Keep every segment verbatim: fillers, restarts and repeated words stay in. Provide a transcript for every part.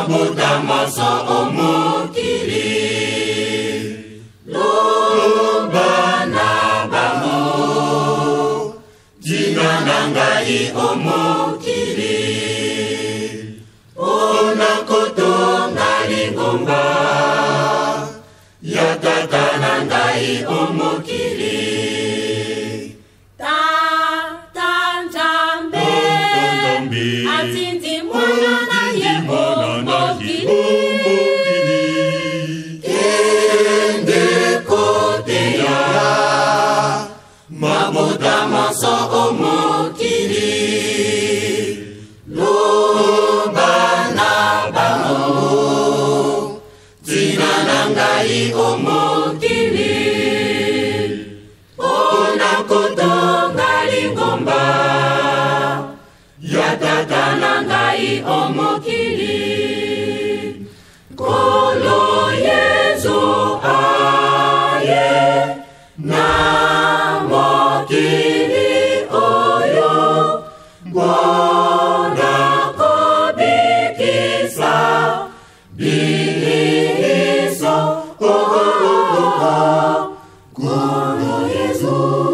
mabuta maso omukili loba na bango tina na ngai omukili ona kotonga lingomba ya tata na ngai omukili tata Nzambe atindi mwana na ye omukili kende koteya mabuta maso omukili loba na bango tina na ngai omukili ona kotonga lingomba ya tata na ngai omukili kolo Yesu aye na mokili oyo bona kobikisa biliso oh, oh, oh, oh. Kolo Yesu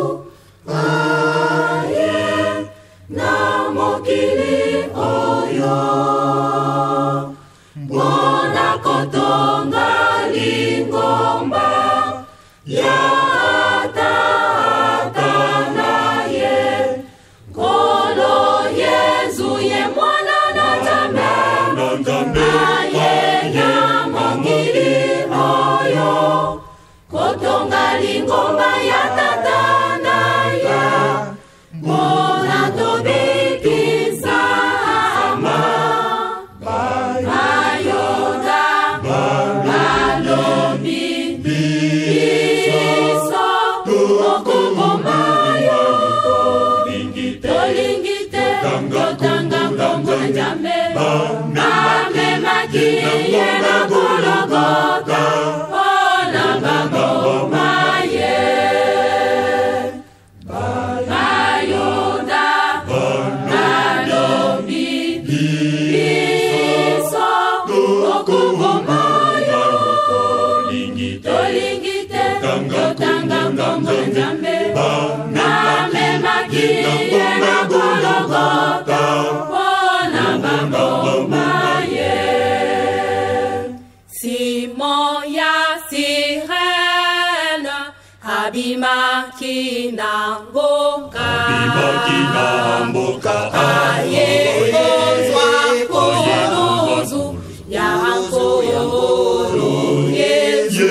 aye na mokili oyo bona kotonga lingomba ya tata na ye kolo Yesu ye mwana na Nzambe aye na mokili oyo kotonga lingomba ya tata na ye bona tobikisa ama bayoda balobi biso okoboma yo tolingite totanga nkombo na Nzambe amemaki ye na Golgotha mpona bamboma ye bayoda balobi biso okoboma yo tolingite totanga nkombo na Nzambe amemaki ye na Golgotha mpona bamboma ye Simon ya Sirene abimaki na mboka aye kozwa koluzu ya nkolo Yesu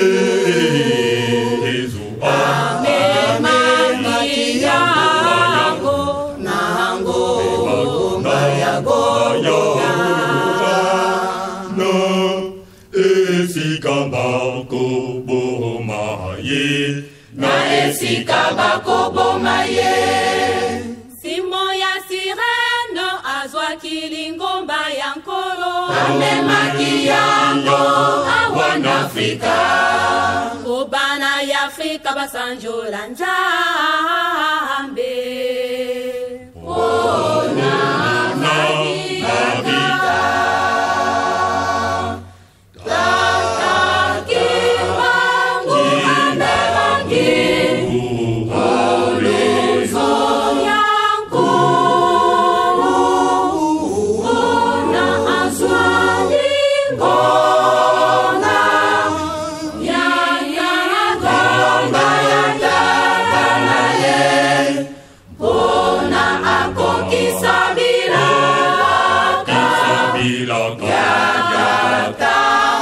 amemaki yango na ngomba ya Golgotha esika bakoboma ye na esika bakoboma ye Simon ya Sirene azwaki lingomba ya nkolo amemaki yango awa na Afrika obana ya Afrika basanjola Nzambe ona nabika tata kibangu amemangi oluzo yankulu ona azwali ngona ya ya gomba ya tata na ye bona akokisa bilaka ya tata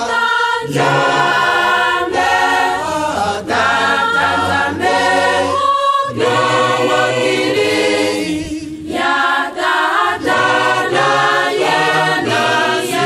Nzambe tata Nzambe na mokili ya tata na ye na ye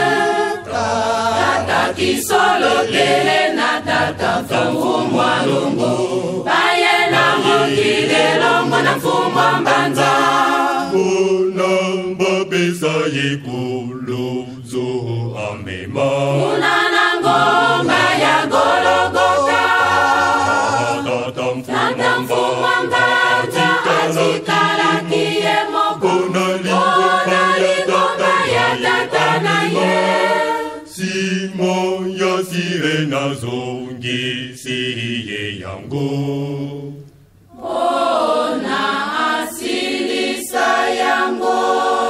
tata kisolo tele na tata mfumu wa lungu baye na mokili longo na mfumu wa mbanza bona bapesa ye kolozo amema unana ngomba ya Golgotha tata tata mfumu wa mbanza atikala kiye moko bona lingomba ya tata tata na ye Shimo ya sire nazo ngisiye yangu. Ona asilisa yangu.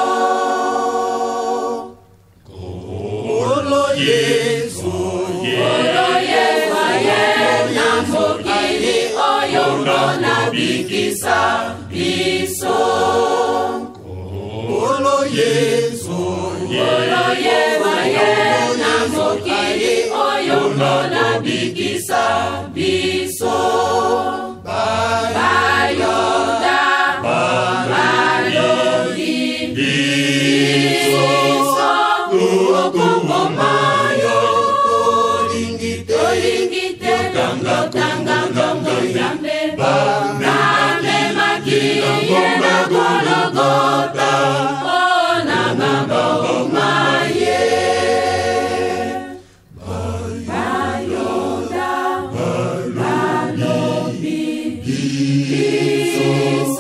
Kolo Yesu, Kolo Yesu ye na mokili oyo na bikisa biso. Kolo Yesu, Kolo Yesu ye na mokili oyo na bikisa biso. Bayoda, balobi, biso, okokomayo, tolingite, tanga, tanga, tanga, Nzambe, Nzambe makili ye na Golgotha, ona maboma ye. Bayoda, balobi, biso,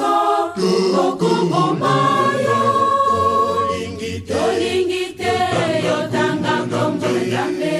okokomayo, tolingite, yo tanga, tanga, Nzambe.